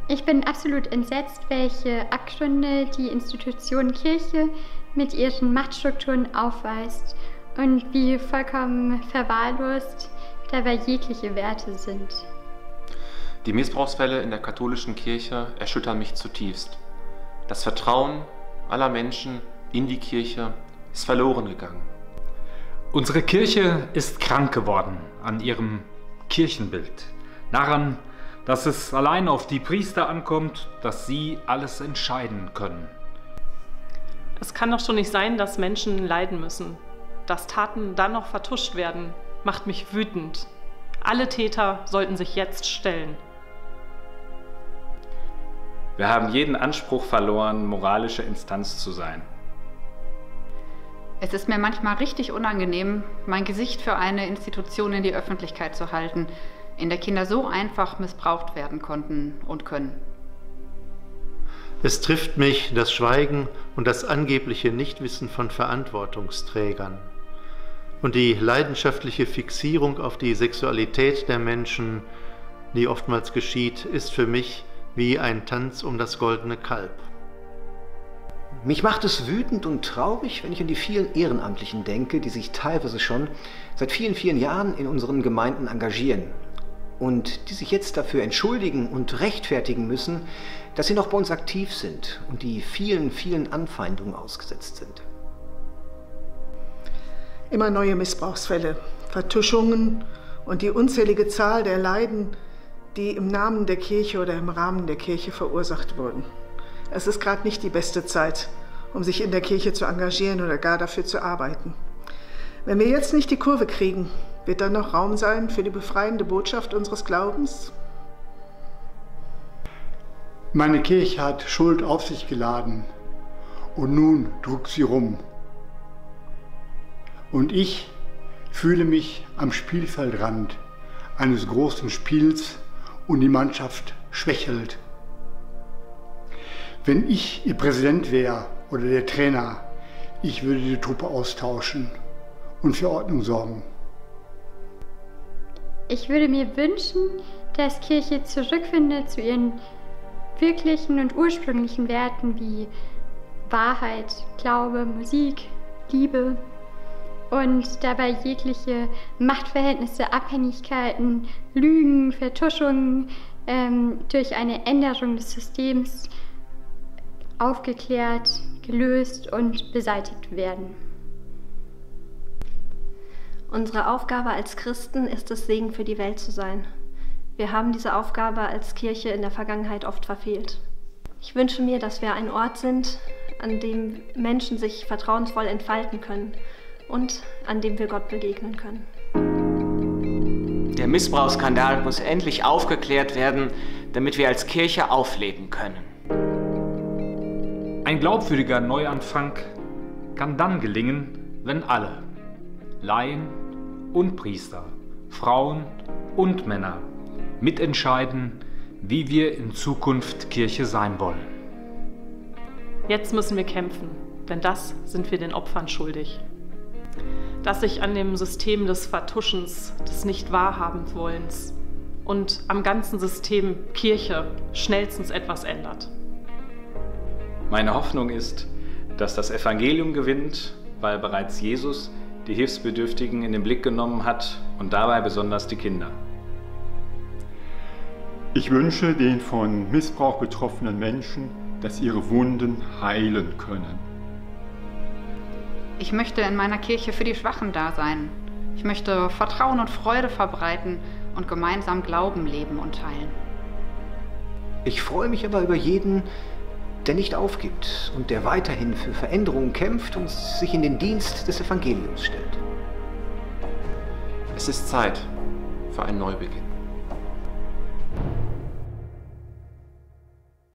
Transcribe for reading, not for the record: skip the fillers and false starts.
Ich bin absolut entsetzt, welche Abgründe die Institution Kirche mit ihren Machtstrukturen aufweist und wie vollkommen verwahrlost dabei jegliche Werte sind. Die Missbrauchsfälle in der katholischen Kirche erschüttern mich zutiefst. Das Vertrauen aller Menschen in die Kirche ist verloren gegangen. Unsere Kirche ist krank geworden an ihrem Kirchenbild. Daran, dass es allein auf die Priester ankommt, dass sie alles entscheiden können. Es kann doch schon nicht sein, dass Menschen leiden müssen. Dass Taten dann noch vertuscht werden, macht mich wütend. Alle Täter sollten sich jetzt stellen. Wir haben jeden Anspruch verloren, moralische Instanz zu sein. Es ist mir manchmal richtig unangenehm, mein Gesicht für eine Institution in die Öffentlichkeit zu halten, in der Kinder so einfach missbraucht werden konnten und können. Es trifft mich das Schweigen und das angebliche Nichtwissen von Verantwortungsträgern. Und die leidenschaftliche Fixierung auf die Sexualität der Menschen, die oftmals geschieht, ist für mich wie ein Tanz um das goldene Kalb. Mich macht es wütend und traurig, wenn ich an die vielen Ehrenamtlichen denke, die sich teilweise schon seit vielen, vielen Jahren in unseren Gemeinden engagieren und die sich jetzt dafür entschuldigen und rechtfertigen müssen, dass sie noch bei uns aktiv sind und die vielen, vielen Anfeindungen ausgesetzt sind. Immer neue Missbrauchsfälle, Vertuschungen und die unzählige Zahl der Leiden, die im Namen der Kirche oder im Rahmen der Kirche verursacht wurden. Es ist gerade nicht die beste Zeit, um sich in der Kirche zu engagieren oder gar dafür zu arbeiten. Wenn wir jetzt nicht die Kurve kriegen, wird dann noch Raum sein für die befreiende Botschaft unseres Glaubens? Meine Kirche hat Schuld auf sich geladen und nun drückt sie rum. Und ich fühle mich am Spielfeldrand eines großen Spiels und die Mannschaft schwächelt. Wenn ich ihr Präsident wäre oder der Trainer, ich würde die Truppe austauschen und für Ordnung sorgen. Ich würde mir wünschen, dass Kirche zurückfindet zu ihren wirklichen und ursprünglichen Werten wie Wahrheit, Glaube, Musik, Liebe und dabei jegliche Machtverhältnisse, Abhängigkeiten, Lügen, Vertuschungen durch eine Änderung des Systems aufgeklärt, gelöst und beseitigt werden. Unsere Aufgabe als Christen ist es, Segen für die Welt zu sein. Wir haben diese Aufgabe als Kirche in der Vergangenheit oft verfehlt. Ich wünsche mir, dass wir ein Ort sind, an dem Menschen sich vertrauensvoll entfalten können und an dem wir Gott begegnen können. Der Missbrauchsskandal muss endlich aufgeklärt werden, damit wir als Kirche aufleben können. Ein glaubwürdiger Neuanfang kann dann gelingen, wenn alle, Laien und Priester, Frauen und Männer, mitentscheiden, wie wir in Zukunft Kirche sein wollen. Jetzt müssen wir kämpfen, denn das sind wir den Opfern schuldig. Dass sich an dem System des Vertuschens, des Nicht-Wahrhabens-Wollens und am ganzen System Kirche schnellstens etwas ändert. Meine Hoffnung ist, dass das Evangelium gewinnt, weil bereits Jesus die Hilfsbedürftigen in den Blick genommen hat und dabei besonders die Kinder. Ich wünsche den von Missbrauch betroffenen Menschen, dass ihre Wunden heilen können. Ich möchte in meiner Kirche für die Schwachen da sein. Ich möchte Vertrauen und Freude verbreiten und gemeinsam Glauben leben und teilen. Ich freue mich aber über jeden, der nicht aufgibt und der weiterhin für Veränderungen kämpft und sich in den Dienst des Evangeliums stellt. Es ist Zeit für einen Neubeginn.